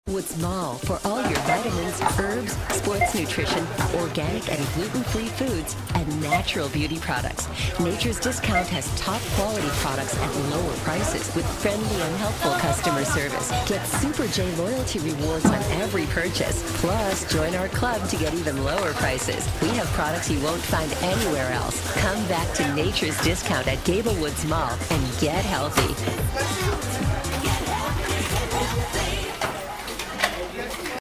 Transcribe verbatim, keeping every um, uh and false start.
Woods Mall for all your vitamins, herbs, sports nutrition, organic and gluten-free foods, and natural beauty products. Nature's Discount has top quality products at lower prices with friendly and helpful customer service. Get Super J loyalty rewards on every purchase. Plus, join our club to get even lower prices. We have products you won't find anywhere else. Come back to Nature's Discount at Gable Woods Mall and get healthy. Get healthy, get healthy, get healthy.